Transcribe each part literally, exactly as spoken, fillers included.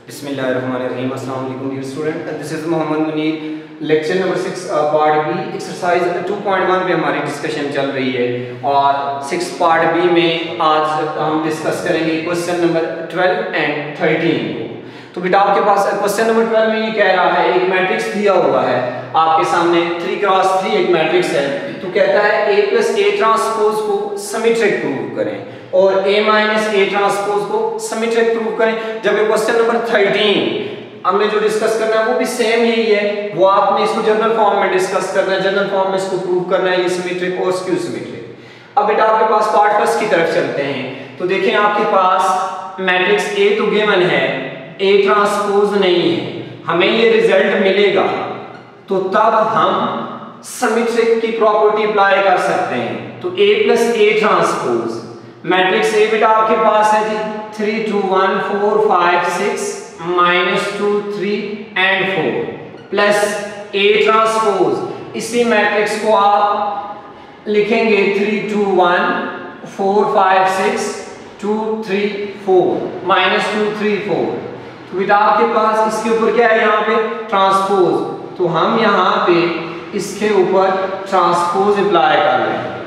बिस्मिल्लाहिर्रहमानिर्रहीम। अस्सलाम वालेकुम dear student, this is Mohammad Munir. Lecture number six part B exercise two point one पे हमारी डिस्कशन चल रही है और सिक्स पार्ट बी में आज हम डिस्कस करेंगे question number twelve and thirteen को। तो बेटा आपके पास क्वेश्चन नंबर ट्वेल्व में ये कह रहा है एक मैट्रिक्स दिया हुआ है आपके सामने, थ्री क्रॉस थ्री एक मैट्रिक्स है। तो कहता है ए प्लस ए ट्रांसपोज को सिमेट्रिक प्रूव करें और ए माइनस ए ट्रांसपोज को सिमेट्रिक प्रूव करें। जब ये क्वेश्चन नंबर थर्टीन हमने जो डिस्कस करना है वो भी सेम यही है, वो आपने इसको जनरल फॉर्म में डिस्कस करना है, जनरल फॉर्म में इसको प्रूव करना है, ये सिमेट्रिक और स्क्यू सिमेट्रिक। अब बेटा आपके पास पार्ट फर्स्ट की तरफ चलते हैं। तो देखें आपके पास मैट्रिक्स ए तो गिवन है, ए ट्रांसपोज नहीं है, हमें ये रिजल्ट मिलेगा तो तब हम सिमेट्रिक की प्रॉपर्टी अप्लाई कर सकते हैं। तो a plus A transpose matrix A बेटा आपके पास है जी three two one four five six minus two three and four plus A transpose, इसी मैट्रिक्स को आप लिखेंगे three two one four five six two three four minus two three four. तो बेटा आपके पास इसके ऊपर क्या है, यहाँ पे ट्रांसपोज, तो हम यहाँ पे इसके ऊपर ट्रांसपोज अप्लाई कर रहे हैं।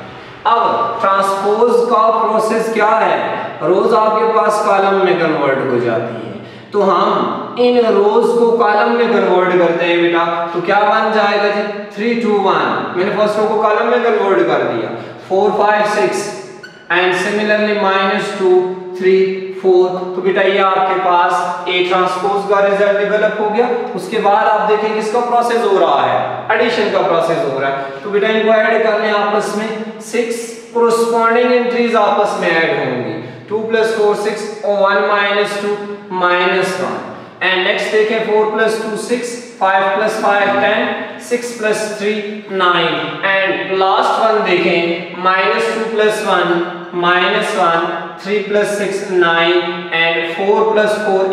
अब ट्रांसपोज का प्रोसेस क्या है, रोज आपके पास कॉलम में कन्वर्ट हो जाती है, तो हम इन रोज को कॉलम में कन्वर्ट करते हैं बेटा। तो क्या बन जाएगा जी थ्री टू वन, मैंने फर्स्ट रो को कॉलम में कन्वर्ट कर दिया, four five six and similarly minus two three four. तो बेटा ये आपके पास ए ट्रांसपोज का रिजल्ट डेवलप हो गया। उसके बाद आप देखेंगे इसका प्रोसेस हो रहा है, एडिशन का प्रोसेस हो रहा है। तो बेटा इनको ऐड कर लें आपस में, सिक्स कोरोस्पोंडिंग एंट्रीज आपस में ऐड होंगी, टू प्लस फोर सिक्स और one minus two minus one. And next देखें four plus two six, five plus five ten, six plus three nine and last one देखें minus two plus one minus one, three plus six nine and four plus four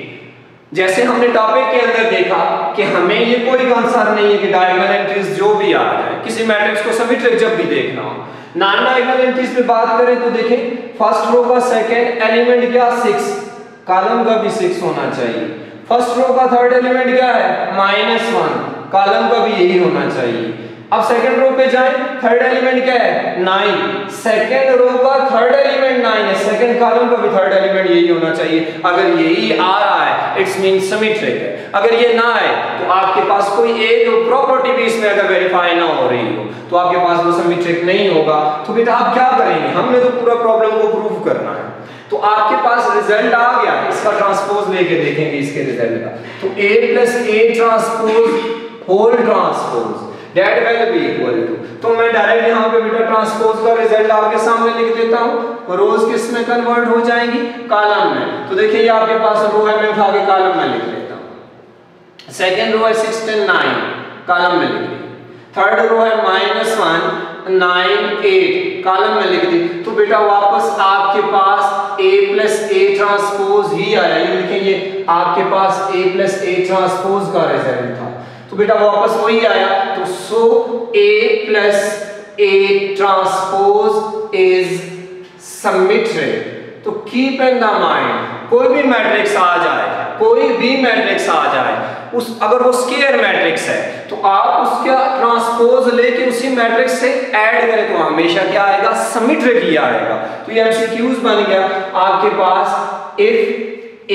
eight. जैसे हमने topic के अंदर देखा कि हमें ये कोई कंसर्न नहीं है कि डायगोनल एंट्रीज जो भी आ जाए, किसी मैट्रिक्स को सिमेट्रिक जब भी देखना हो। नॉन डायगोनल एंट्रीज पे बात करें तो देखें फर्स्ट रो का सेकंड एलिमेंट क्या सिक्स, कॉलम का भी सिक्स होना चाहिए। फर्स्ट रो का थर्ड एलिमेंट क्या है माइनस वन, कॉलम का भी यही होना चाहिए। अब सेकंड रो पे जाएं, थर्ड एलिमेंट क्या है नाइन, सेकंड रो का थर्ड एलिमेंट नाइन है, सेकंड कॉलम का भी थर्ड एलिमेंट यही होना चाहिए। अगर यही आ रहा है इट्स मीन सिमेट्रिक है, अगर ये ना आए तो आपके पास कोई एक प्रॉपर्टी भी इसमें अगर वेरीफाई ना हो रही हो तो आपके पास वो सिमेट्रिक नहीं होगा। तो बेटा आप क्या करेंगे, हमने तो पूरा प्रॉब्लम को प्रूव करना है। तो आपके पास रिजल्ट आ गया, इसका ट्रांसपोज लेके देखेंगे इसके रिजल्ट का। तो a plus A transpose whole transpose that will be equal to, तो मैं डायरेक्ट यहाँ पे बेटा ट्रांसपोज का रिजल्ट आपके सामने लिख देता हूँ। रोज किस में कन्वर्ट हो जाएंगी, कॉलम में। तो देखिए ये आपके पास रो है, मैं उठा के कॉलम में लिख लेता हूँ। सेकेंड रो है सिक्स टेन नाइन, कॉलम में लिख दी। थर्ड रो है minus one nine eight, column में लिख दी। तो बेटा वापस आपके पास a प्लस ए ट्रांसपोज ही आया, ये लिखेंगे आपके पास a प्लस ए ट्रांसपोज का रिजल्ट था। तो बेटा वापस वही आया। तो so a plus A transpose is symmetric. तो कीप इन द माइंड, कोई भी मैट्रिक्स आ जाए, कोई भी मैट्रिक्स आ जाए, उस अगर वो स्क्वायर मैट्रिक्स है तो आप उसका ट्रांसपोज लेके उसी मैट्रिक्स से ऐड करें तो हमेशा क्या आएगा, सिमेट्रिक ही आएगा। तो ये एमसीक्यूज बन गया आपके पास। If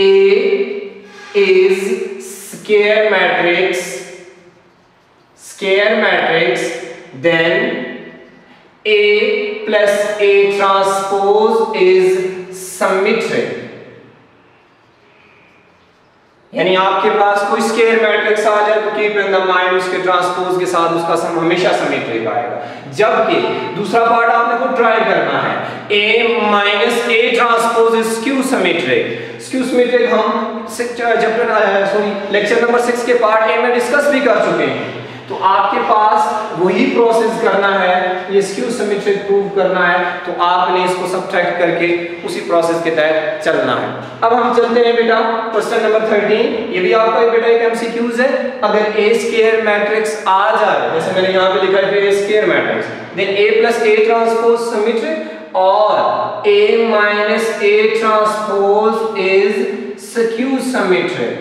a is square matrix square matrix then A plus A transpose is symmetric। यानी आपके पास कोई स्क्वायर मैट्रिक्स आ जाए तो कीप इन द माइंड उसके ट्रांसपोज के साथ उसका सम हमेशा सिमेट्रिक आएगा। जबकि दूसरा पार्ट आपने को ट्राई करना है, A minus A transpose is skew symmetric. Skew symmetric हम chapter sorry lecture number six के पार्ट ए में डिस्कस भी कर चुके हैं। तो आपके पास वही प्रोसेस करना है, ये स्क्यू सिमेट्रिक प्रूव करना है, तो आपने इसको सब्ट्रैक्ट करके उसी प्रोसेस के तहत चलना है। अब हम चलते हैं बेटा क्वेश्चन नंबर थर्टीन। ये भी आपका बेटा एक एमसीक्यूज है। अगर ए स्क्वायर मैट्रिक्स आ जाए, जैसे मैंने यहाँ पे लिखा है A square matrix, then a plus A transpose symmetric और a minus A transpose is skew symmetric.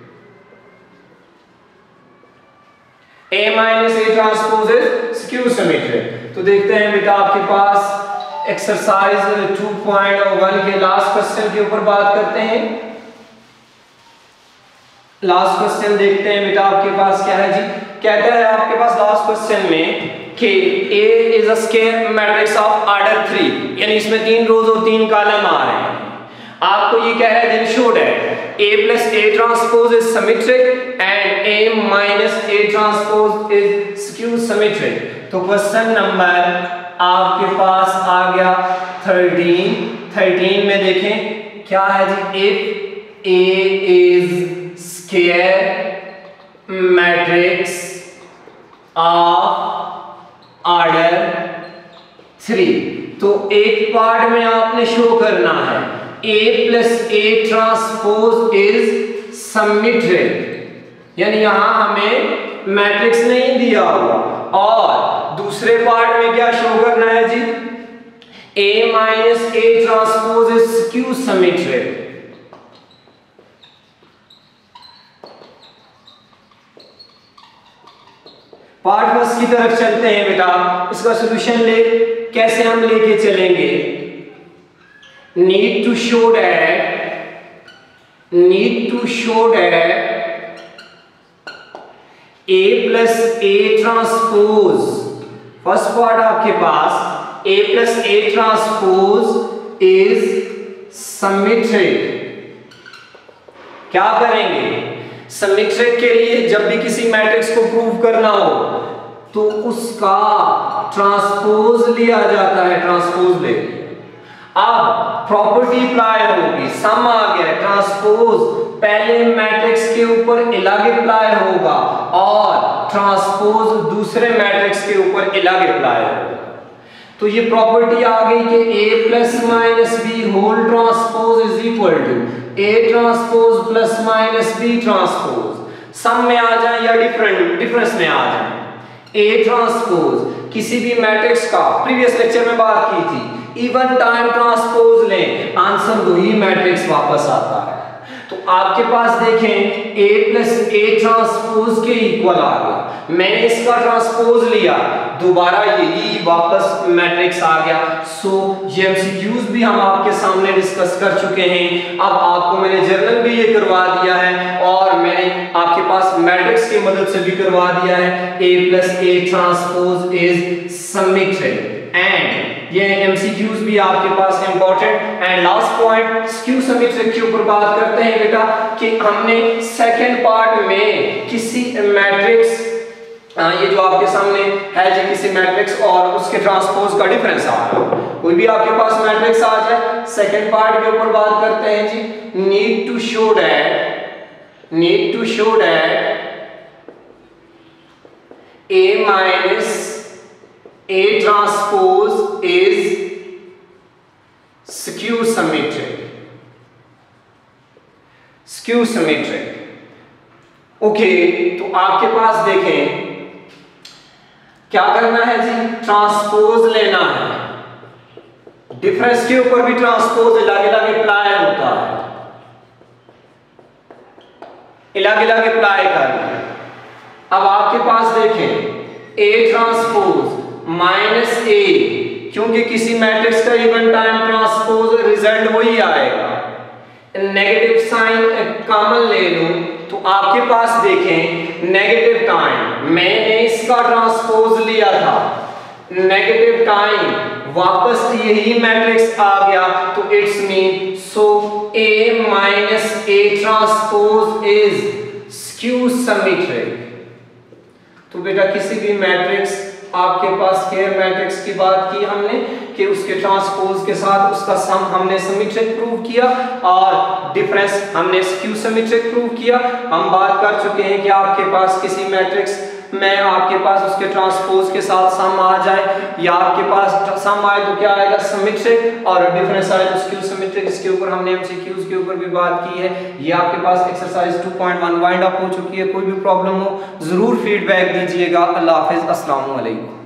A minus A transpose is skew symmetric. तो देखते हैं बेटा आपके पास एक्सरसाइज टू पॉइंट वन के लास्ट क्वेश्चन के ऊपर बात करते हैं। लास्ट क्वेश्चन देखते हैं बेटा आपके पास क्या है जी। कहता है आपके पास लास्ट क्वेश्चन में कि A is a square matrix of order three, यानी इसमें तीन रोज और तीन कॉलम आ रहे हैं। आपको ये कह रहा है then show that A plus A transpose is symmetric and A minus A transpose is skew symmetric। तो क्वेश्चन नंबर आपके पास आ गया थर्टीन। थर्टीन में देखें क्या है जी। if A is square matrix of order three, तो एक पार्ट में आपने शो करना है A plus A transpose is symmetric, यानी यहां हमें मैट्रिक्स नहीं दिया हुआ। और दूसरे पार्ट में क्या शो करना है जी। A minus A transpose is skew symmetric। Part first की तरफ चलते हैं बेटा। इसका सॉल्यूशन ले कैसे हम लेके चलेंगे। Need to show that need to show that A plus A transpose, first part आपके पास A plus A transpose is symmetric. क्या करेंगे, सिमेट्रिक के लिए जब भी किसी मैट्रिक्स को प्रूव करना हो तो उसका ट्रांसपोज लिया जाता है, ट्रांसपोज ले। अब प्रॉपर्टी अप्लाई होगी, सम आ गया, ट्रांसपोज पहले मैट्रिक्स के ऊपर अलग अप्लाई होगा और ट्रांसपोज दूसरे मैट्रिक्स के ऊपर अलग अप्लाई होगा। तो ये प्रॉपर्टी आ गई कि A plus minus B whole transpose is equal to A transpose plus minus B transpose. Sum में आ जाए या डिफरेंट डिफरेंस में आ जाए। A ट्रांसपोज किसी भी मैट्रिक्स का, प्रीवियस लेक्चर में बात की थी, इवन टाइम ट्रांसपोज लें, आंसर वही मैट्रिक्स वापस आता है। तो आपके पास देखें A प्लस A ट्रांसपोज के इक्वल आ गया, मैंने इसका ट्रांसपोज लिया, दोबारा यही वापस मैट्रिक्स आ गया। सो ये एमसीक्यूज भी हम आपके सामने डिस्कस कर चुके हैं। अब आपको मैंने जर्नल भी ये करवा दिया है और मैंने आपके पास मैट्रिक्स की मदद से भी करवा दिया है। A plus A transpose is symmetric and ये एमसीक्यूज भी आपके पास important. And last point skew symmetric के ऊपर बात करते हैं बेटा कि हमने सेकंड पार्ट में किसी मैट्रिक्स, ये जो आपके सामने है जो किसी मैट्रिक्स और उसके ट्रांसपोज का डिफरेंस आ रहा है। कोई भी आपके पास मैट्रिक्स आ जाए, सेकंड पार्ट के ऊपर बात करते हैं जी। Need to show that need to show that A minus A transpose is skew symmetric. Skew symmetric. Okay, तो आपके पास देखें क्या करना है जी, ट्रांसपोज लेना है। डिफरेंस के ऊपर भी ट्रांसपोज अलग अलग अप्लाई होता है, अलग अलग अप्लाई करना है। अब आपके पास देखें A ट्रांसपोज माइनस ए, क्योंकि किसी मैट्रिक्स का इवन टाइम ट्रांसपोज रिजल्ट वही आएगा। नेगेटिव साइन कॉमन ले लूं तो आपके पास देखें नेगेटिव टाइम, मैंने इसका ट्रांसपोज लिया था, नेगेटिव टाइम वापस यही मैट्रिक्स आ गया। तो it's mean so A minus A transpose is skew symmetric. तो बेटा किसी भी मैट्रिक्स, आपके पास स्क्वायर मैट्रिक्स की बात की हमने कि उसके ट्रांसपोज के साथ उसका सम हमने सिमेट्रिक प्रूव किया और डिफरेंस हमने स्क्यू सिमेट्रिक प्रूव किया। हम बात कर चुके हैं कि आपके पास किसी मैट्रिक्स में आपके पास उसके ट्रांसपोज के साथ सम आ जाए या आपके पास सम आए तो क्या आएगा, सिमेट्रिक, और डिफरेंस आए तो स्क्यू सिमेट्रिक। इसके ऊपर हमने एमसीक्यूज के ऊपर भी बात की है। ये आपके पास exercise two point one wind up हो चुकी है। कोई भी प्रॉब्लम हो जरूर फीडबैक दीजिएगा। अल्लाह हाफिज, अस्सलाम वालेकुम।